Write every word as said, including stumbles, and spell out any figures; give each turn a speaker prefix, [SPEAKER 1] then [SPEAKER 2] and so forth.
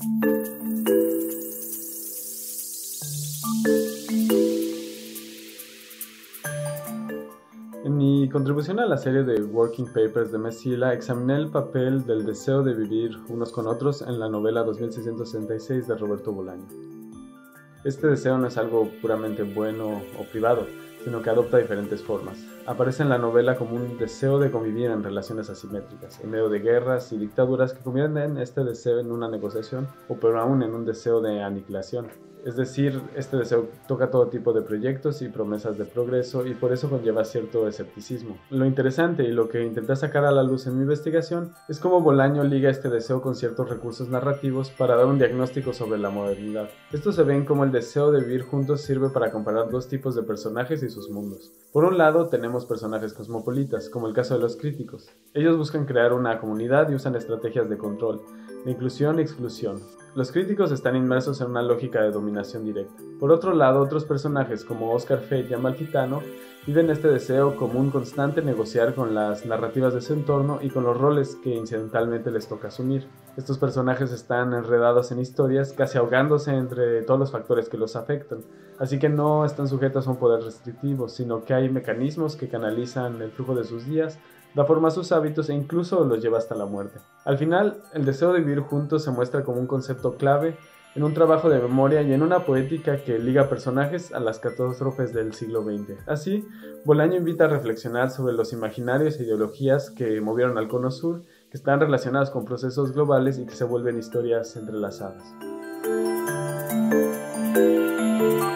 [SPEAKER 1] En mi contribución a la serie de Working Papers de Messila, examiné el papel del deseo de vivir unos con otros en la novela dos mil seiscientos sesenta y seis de Roberto Bolaño. Este deseo no es algo puramente bueno o privado, sino que adopta diferentes formas. Aparece en la novela como un deseo de convivir en relaciones asimétricas, en medio de guerras y dictaduras que convierten este deseo en una negociación o peor aún en un deseo de aniquilación. Es decir, este deseo toca todo tipo de proyectos y promesas de progreso y por eso conlleva cierto escepticismo. Lo interesante y lo que intenté sacar a la luz en mi investigación es cómo Bolaño liga este deseo con ciertos recursos narrativos para dar un diagnóstico sobre la modernidad. Esto se ve en cómo el deseo de vivir juntos sirve para comparar dos tipos de personajes y sus mundos. Por un lado tenemos personajes cosmopolitas, como el caso de los críticos. Ellos buscan crear una comunidad y usan estrategias de control, de inclusión y exclusión. Los críticos están inmersos en una lógica de dominación directa. Por otro lado, otros personajes como Oscar Fett y Amalfitano viven este deseo como un constante negociar con las narrativas de su entorno y con los roles que incidentalmente les toca asumir. Estos personajes están enredados en historias, casi ahogándose entre todos los factores que los afectan, así que no están sujetos a un poder restrictivo, sino que hay mecanismos que canalizan el flujo de sus días, da forma a sus hábitos e incluso los lleva hasta la muerte. Al final, el deseo de vivir juntos se muestra como un concepto clave en un trabajo de memoria y en una poética que liga personajes a las catástrofes del siglo veinte. Así, Bolaño invita a reflexionar sobre los imaginarios e ideologías que movieron al Cono Sur, que están relacionados con procesos globales y que se vuelven historias entrelazadas.